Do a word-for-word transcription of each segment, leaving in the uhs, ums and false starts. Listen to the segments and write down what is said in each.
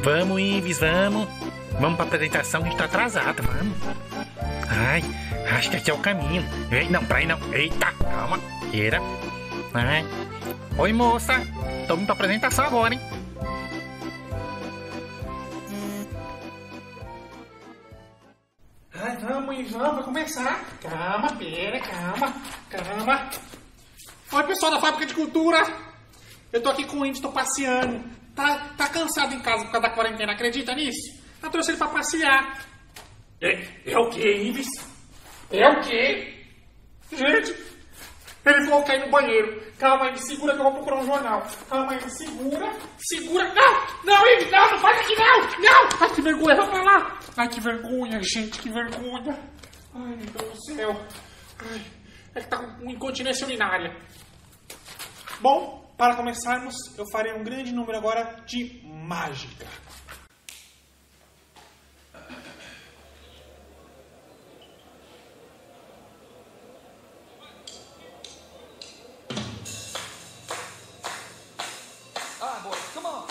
Vamos, Ives, vamos. Vamos pra apresentação, a gente tá atrasado, vamos. Ai, acho que aqui é o caminho. Ei, não, pra aí não. Eita, calma. Queira. Ai. Oi, moça. Tô indo pra apresentação agora, hein? Ai, vamos, Ives, vamos, vai começar. Calma, pera, calma, calma. Oi, pessoal da Fábrica de Cultura. Eu tô aqui com o Ives, tô passeando. Tá, tá cansado em casa por causa da quarentena, acredita nisso? Eu trouxe ele pra passear. É, é o quê, Ives? É o quê? Gente, ele falou cair no banheiro. Calma aí, segura que eu vou procurar um jornal. Calma aí, segura, segura. Não, não, Ives, não, não faz aqui não, não. Ai, que vergonha, vamos pra lá. Ai, que vergonha, gente, que vergonha. Ai, meu Deus do céu. Ai, é que tá com incontinência urinária. Bom, para começarmos, eu farei um grande número agora de mágica. Ah, boy, come on.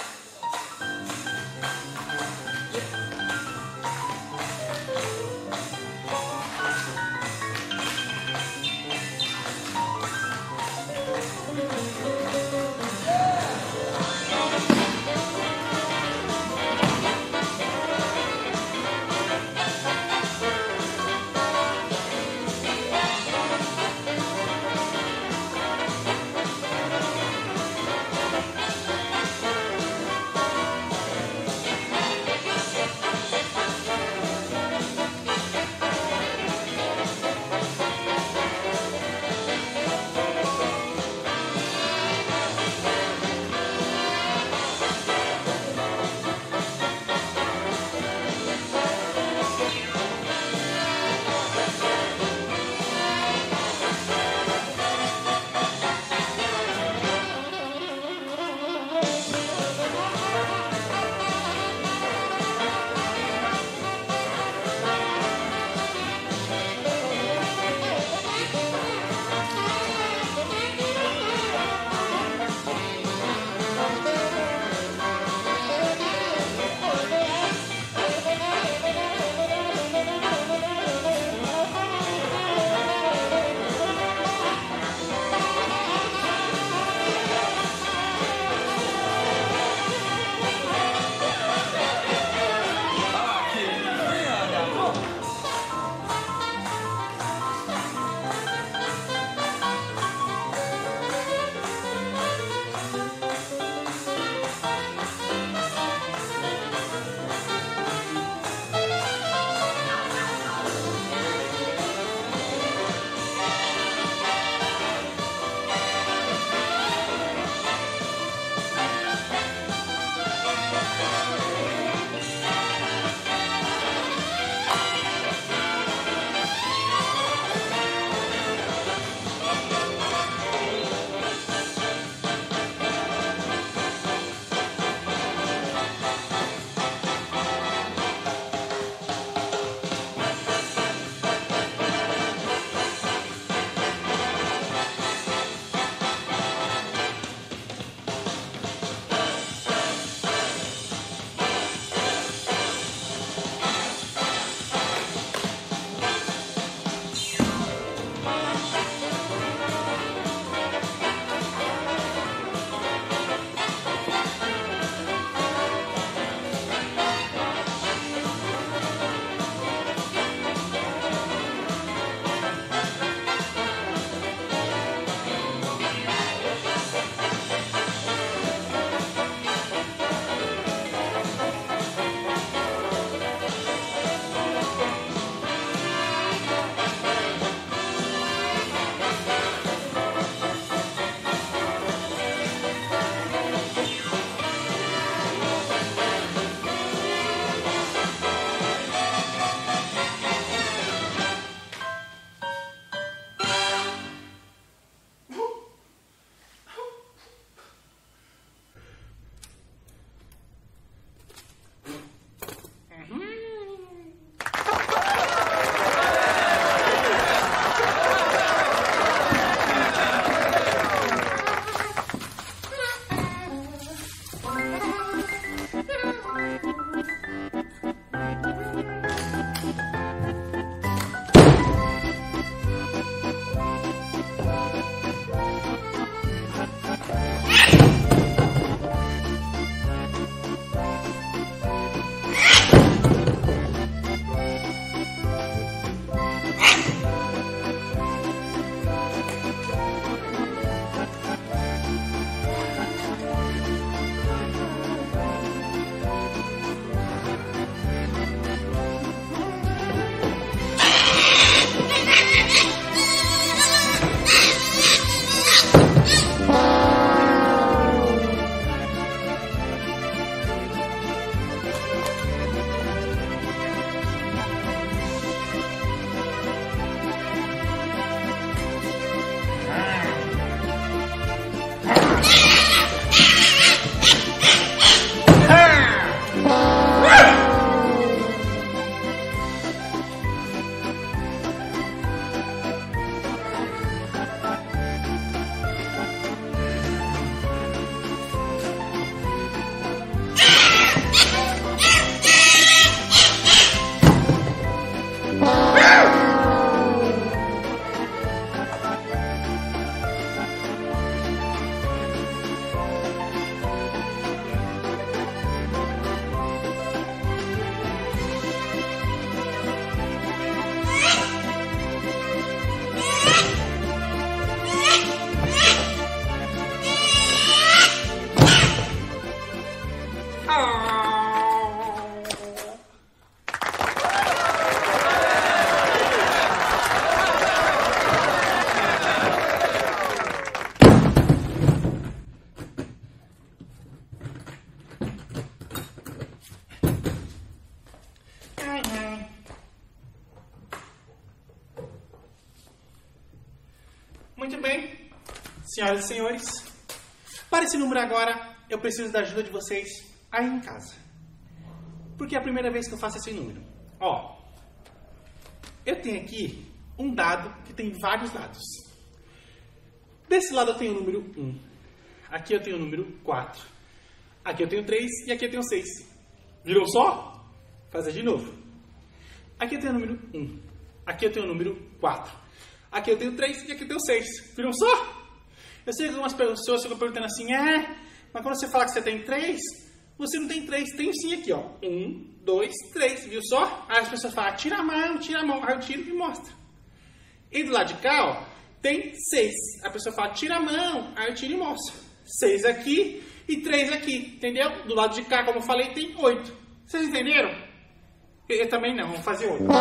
Muito bem, senhoras e senhores. Para esse número agora, eu preciso da ajuda de vocês aí em casa. Porque é a primeira vez que eu faço esse número. Ó, eu tenho aqui um dado que tem vários lados. Desse lado eu tenho o número um. Aqui eu tenho o número quatro. Aqui eu tenho três e aqui eu tenho seis. Virou só? Fazer de novo. Aqui eu tenho o número um. Aqui eu tenho o número quatro. Aqui eu tenho três e aqui eu tenho seis. Viram só? Eu sei que algumas pessoas ficam perguntando assim, é, mas quando você fala que você tem três, você não tem três. Tem sim aqui, ó. Um, dois, três. Viu só? Aí as pessoas falam, tira a mão, tira a mão. Aí eu tiro e mostro. E do lado de cá, ó, tem seis. A pessoa fala, tira a mão. Aí eu tiro e mostro. Seis aqui e três aqui. Entendeu? Do lado de cá, como eu falei, tem oito. Vocês entenderam? Eu, eu também não. Vamos fazer oito.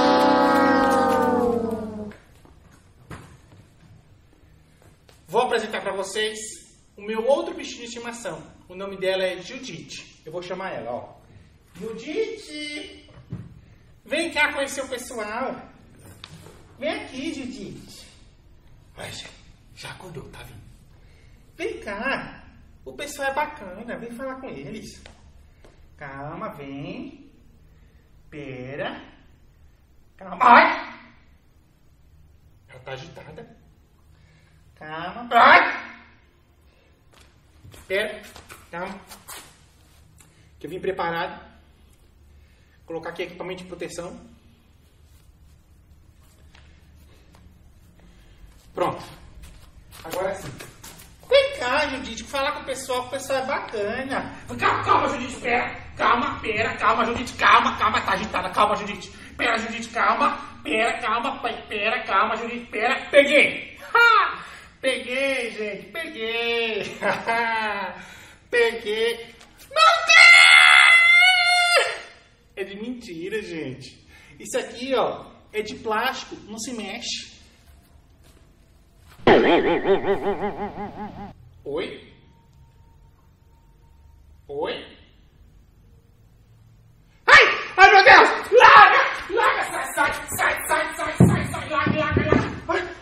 Vou apresentar para vocês o meu outro bichinho de estimação. O nome dela é Judite. Eu vou chamar ela, ó. Judite! Vem cá conhecer o pessoal. Vem aqui, Judite. Olha, já, já acordou, tá vendo? Vem cá. O pessoal é bacana. Vem falar com eles. Calma, vem. Pera. Calma. Ai! Ela tá agitada. Calma. Ai! Espera. Calma. Que eu vim preparado. Vou colocar aqui equipamento de proteção. Pronto. Agora sim. Vem cá, Judite. Falar com o pessoal. O pessoal é bacana. Calma, calma, Judite. Espera. Calma, pera. Calma, Judite. Calma, calma. Tá agitada. Calma, Judite. Pera, Judite. Calma. Pera, calma. Pera, calma, Judite. Pera. Peguei. Ha! Peguei, gente, peguei. Peguei. Não tem! É de mentira, gente. Isso aqui, ó, é de plástico, não se mexe. Oi? Oi? Ai! Ai, meu Deus! Larga! Larga! Sai, sai, sai, sai, sai, sai, sai, larga, larga, larga. Ai.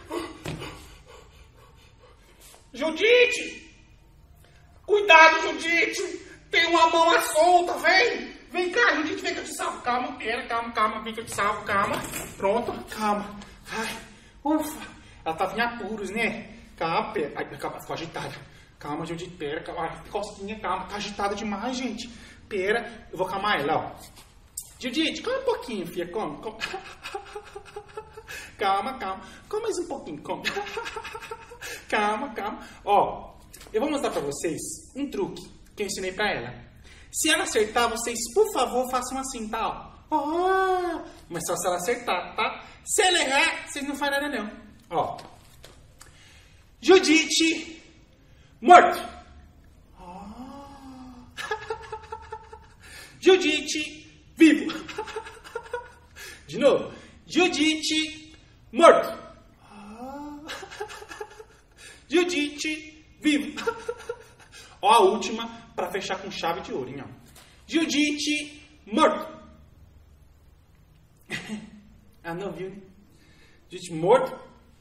Judite! Cuidado, Judite! Tem uma mão à solta, vem! Vem cá, Judite, vem que eu te salvo. Calma, pera, calma, calma, vem que eu te salvo, calma. Pronto, calma. Ai, ufa! Ela tava em apuros, né? Calma, pera. Ai, calma, ficou agitada. Calma, Judite, pera, calma. Ai, cosquinha, calma. Tá agitada demais, gente. Pera, eu vou calmar ela, ó. Judite, calma um pouquinho, filha, come, come. Calma, calma. Come mais um pouquinho, come. Calma, calma. Ó, eu vou mostrar pra vocês um truque que eu ensinei pra ela. Se ela acertar, vocês, por favor, façam assim, tá? Ó. Oh, mas só se ela acertar, tá? Se ela errar, vocês não fazem nada, não. Ó. Judite, morto. Oh. Judite, vivo. De novo. Judite, morto. Oh. Judite, vivo. Ó a última para fechar com chave de ouro, hein? Ó. Judite, morto. Ah, não viu, né? Judite, morto.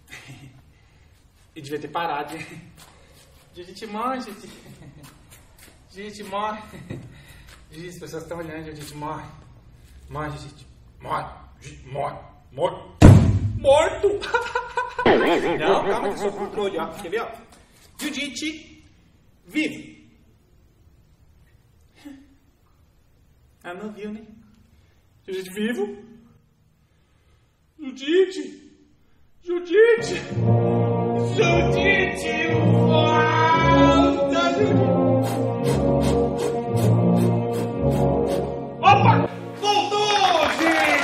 E devia ter parado, né? Judite, morre, Judite. Judite, morre. Judite, as pessoas estão olhando, Judite, morre. Morre, Judite. Morre. Judite, morre. Morto. Morto. Não, calma que eu sou controle, ó. Quer ver, ó? Judite, vive. Ah, não viu, né? Judite, vivo. Judite. Judite. Judite, volta, Judite. Opa! Voltou, gente!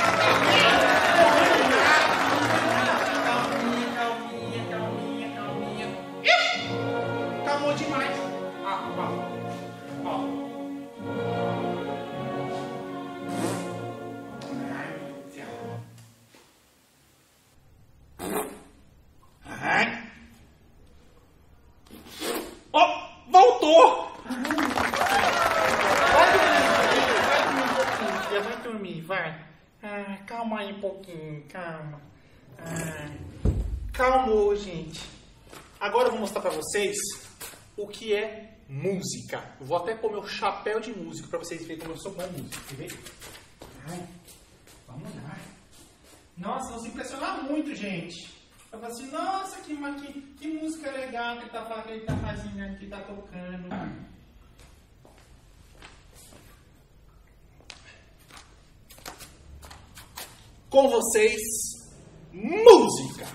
Calminha, calminha, calminha, calminha. Ih! Calmou demais. Ah, ó. Ó. Ai, meu Deus do céu. Ai. Ó, voltou! Vai dormir, vai. Ah, calma aí um pouquinho, calma. Ah, calmou, gente. Agora eu vou mostrar pra vocês o que é música. Eu vou até pôr meu chapéu de músico pra vocês verem como eu sou bom músico. Quer ver? Ai, vamos lá. Nossa, vamos impressionar muito, gente. Eu falo assim, nossa, que, que, que música legal que ele tá, que ele tá fazendo, que tá tocando. Com vocês, música.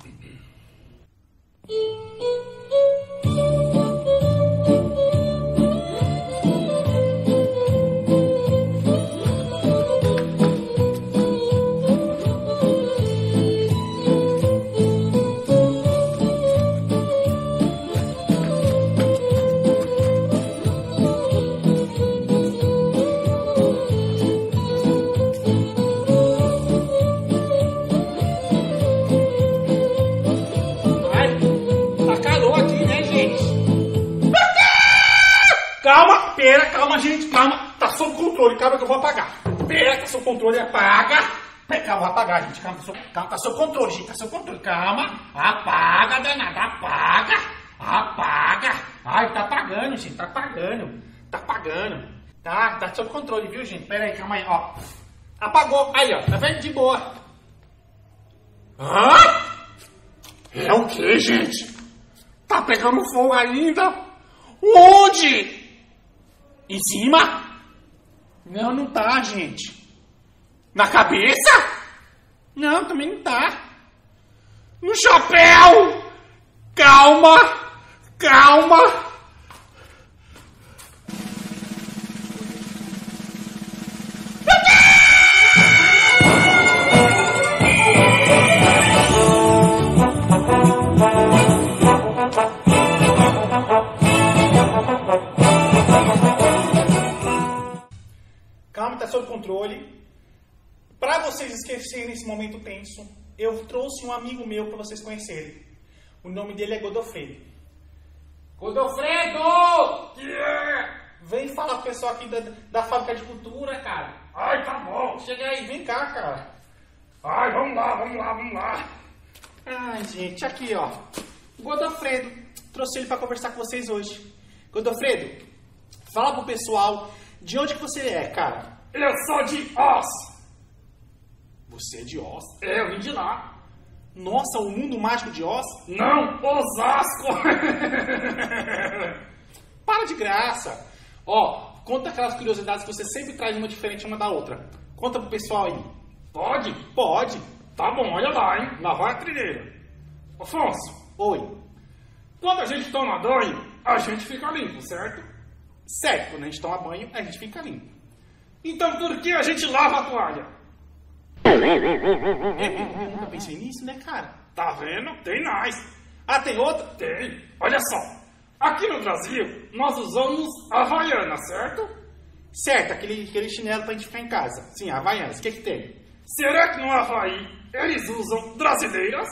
Calma, pera, calma, gente, calma. Tá sob controle, calma que eu vou apagar. Pera, tá sob controle, apaga. Pera, calma, vou apagar, gente. Calma, tá sob, calma, tá sob controle, gente, tá sob controle. Calma, apaga, danada, apaga. Apaga. Ai, tá apagando, gente, tá apagando. Tá apagando. Tá, tá sob controle, viu, gente? Pera aí, calma aí, ó. Apagou, aí, ó, tá vendo? De boa. Hã? É o que, gente? Tá pegando fogo ainda? Onde? Em cima? Não, não tá, gente. Na cabeça? Não, também não tá. No chapéu? Calma, calma. Calma, tá sob controle. Para vocês esquecerem esse momento tenso, eu trouxe um amigo meu para vocês conhecerem. O nome dele é Godofredo. Godofredo! Yeah! Vem falar com o pessoal aqui da, da fábrica de cultura, cara. Ai, tá bom. Chega aí, vem cá, cara. Ai, vamos lá, vamos lá, vamos lá. Ai, gente, aqui, ó. Godofredo. Trouxe ele para conversar com vocês hoje. Godofredo, fala pro pessoal de onde que você é, cara. Eu sou de Oz. Você é de Oz? É, eu vim de lá. Nossa, o mundo mágico de Oz? Não, Osasco. Para de graça. Ó, conta aquelas curiosidades que você sempre traz uma diferente uma da outra. Conta pro pessoal aí. Pode? Pode. Tá bom, olha lá, hein. Lá vai a trilheira. Afonso. Oi. Quando a gente toma banho, a gente fica limpo, certo? Certo, quando a gente toma banho, a gente fica limpo. Então por que a gente lava a toalha? Eu nunca pensei nisso, né, cara? Tá vendo? Tem mais. Ah, tem outra? Tem. Olha só. Aqui no Brasil, nós usamos Havaiana, certo? Certo, aquele, aquele chinelo pra gente ficar em casa. Sim, Havaianas. O que que tem? Será que no Havaí eles usam brasileiras?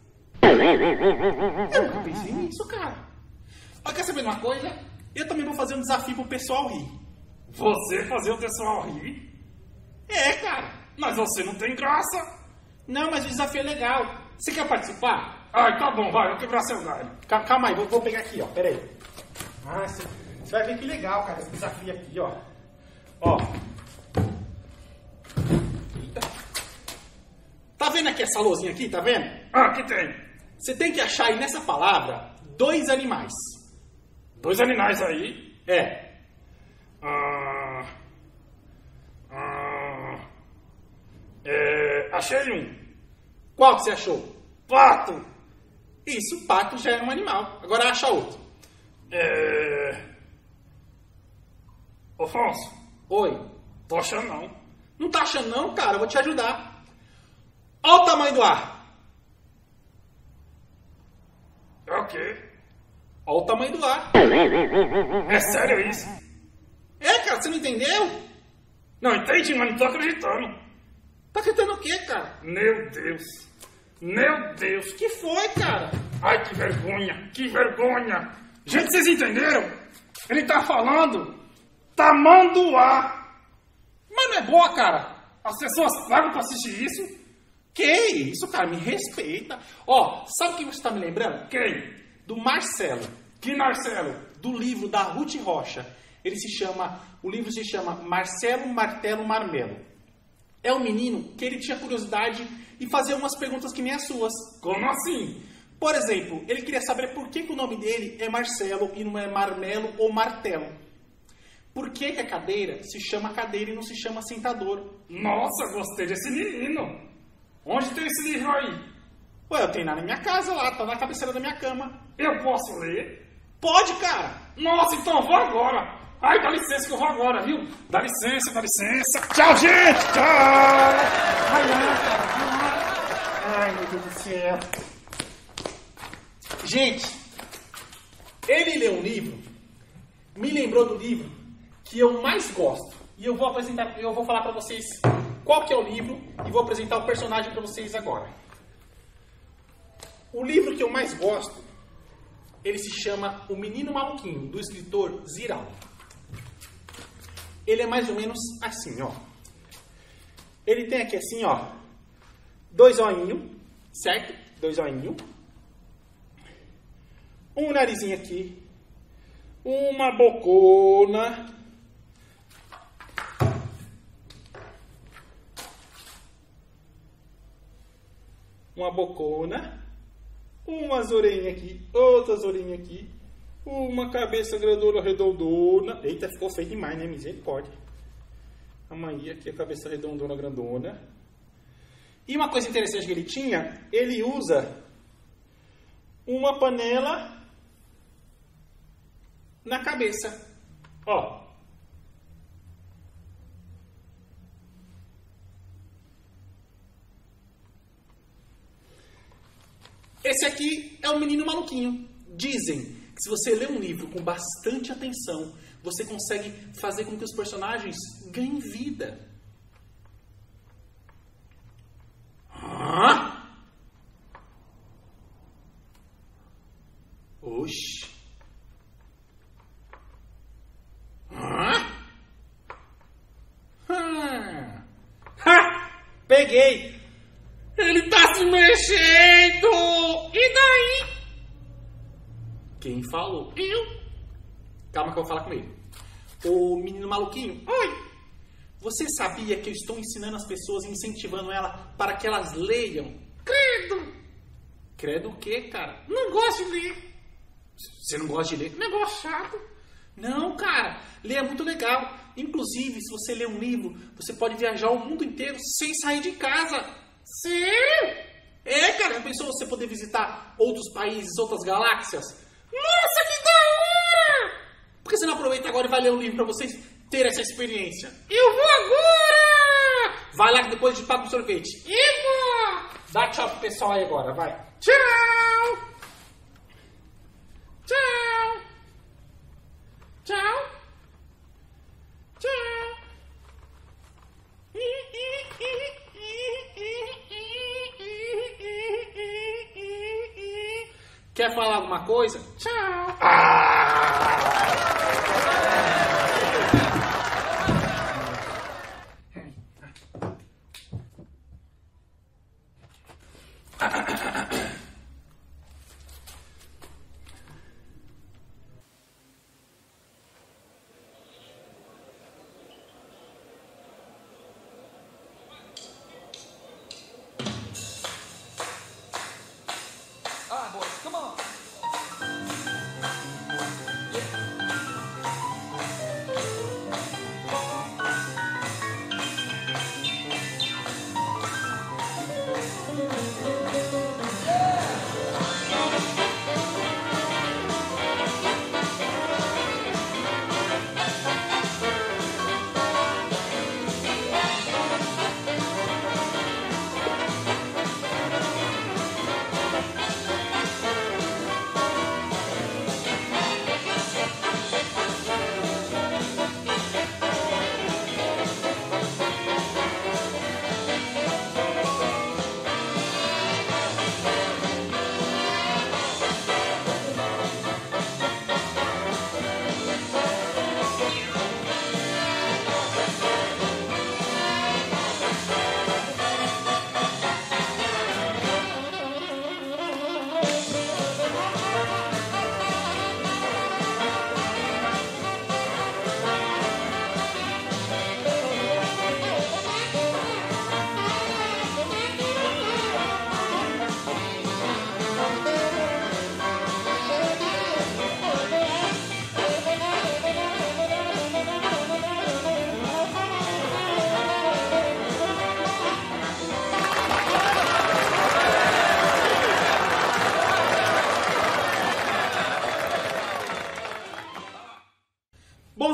Eu nunca pensei nisso, cara. Mas quer saber de uma coisa? Eu também vou fazer um desafio pro pessoal rir. Você fazer o pessoal rir? É, cara. Mas você não tem graça. Não, mas o desafio é legal. Você quer participar? Ai, tá bom, vai, vou quebrar seu galho. Calma, calma aí, vou, vou pegar aqui, ó. Pera aí. Ah, você, você vai ver que legal, cara, esse desafio aqui, ó. Ó. Eita. Tá vendo aqui essa lousinha aqui, tá vendo? Ah, aqui tem. Você tem que achar aí nessa palavra dois animais. Dois animais aí. É. Ah, ah, é, achei um. Qual que você achou? Pato. Isso, pato já é um animal. Agora acha outro. É... Afonso. Oi. Tô achando não. Não tá achando não, cara? Eu vou te ajudar. Olha o tamanho do ar. É o quê? Olha o tamanho do ar. É sério isso? É, cara, você não entendeu? Não entendi, mas não tô acreditando. Tá acreditando o quê, cara? Meu Deus. Meu Deus. Que foi, cara? Ai, que vergonha. Que vergonha. Gente, vocês entenderam? Ele tá falando tamanduá. Mas não é boa, cara. As pessoas pagam pra assistir isso? Que isso, cara? Me respeita. Ó, sabe o que você tá me lembrando? Quem? do Marcelo. Que Marcelo? Do livro da Ruth Rocha. Ele se chama, o livro se chama Marcelo Martelo Marmelo. É um menino que ele tinha curiosidade e fazia umas perguntas que nem as suas. Como assim? Por exemplo, ele queria saber por que, que o nome dele é Marcelo e não é Marmelo ou Martelo. Por que, que a cadeira se chama cadeira e não se chama sentador? Nossa, gostei desse menino. Onde tem esse livro aí? Ué, eu tenho na minha casa lá, tá na cabeceira da minha cama. Eu posso ler? Pode, cara! Nossa, então eu vou agora. Ai, dá licença que eu vou agora, viu? Dá licença, dá licença. Tchau, gente! Tchau! Vai lá, cara, vai lá. Ai, meu Deus do céu. Gente, ele leu um livro, me lembrou do livro que eu mais gosto. E eu vou apresentar, eu vou falar pra vocês qual que é o livro e vou apresentar o personagem pra vocês agora. O livro que eu mais gosto, ele se chama O Menino Maluquinho, do escritor Ziraldo. Ele é mais ou menos assim, ó. Ele tem aqui assim, ó, dois olhinhos, certo? Dois olhinhos. Um narizinho aqui. Uma bocona. Uma bocona. Umas orelhinhas aqui. Outras orelhinhas aqui. Uma cabeça grandona, redondona. Eita, ficou feio demais, né? Misericórdia. A mãe aqui, a cabeça redondona, grandona. E uma coisa interessante que ele tinha, ele usa uma panela na cabeça. Ó. Esse aqui é o Menino Maluquinho. Dizem que se você ler um livro com bastante atenção, você consegue fazer com que os personagens ganhem vida. Hã? Oxi. Hã? Hã? Ha! Peguei! Ele tá se mexendo! E daí? Quem falou? Eu. Calma que eu vou falar com ele. Ô menino maluquinho. Oi. Você sabia que eu estou ensinando as pessoas, incentivando ela para que elas leiam? Credo. Credo o quê, cara? Não gosto de ler. Você não gosta de ler? Negócio chato. Não, cara. Ler é muito legal. Inclusive, se você ler um livro, você pode viajar o mundo inteiro sem sair de casa. Sério? É, cara. Já pensou você poder visitar outros países, outras galáxias? Nossa, que da hora! Por que você não aproveita agora e vai ler um livro pra vocês terem essa experiência? Eu vou agora! Vai lá que depois de papo sorvete. Eu vou! Dá tchau pro pessoal aí agora, vai. Tchau! Tchau! Tchau! Tchau! Quer falar alguma coisa? Tchau! Ah!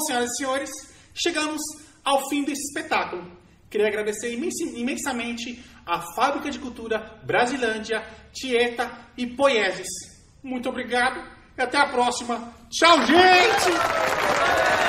senhoras e senhores, chegamos ao fim desse espetáculo. Queria agradecer imensamente a Fábrica de Cultura Brasilândia, Tieta e Poieses. Muito obrigado e até a próxima. Tchau, gente!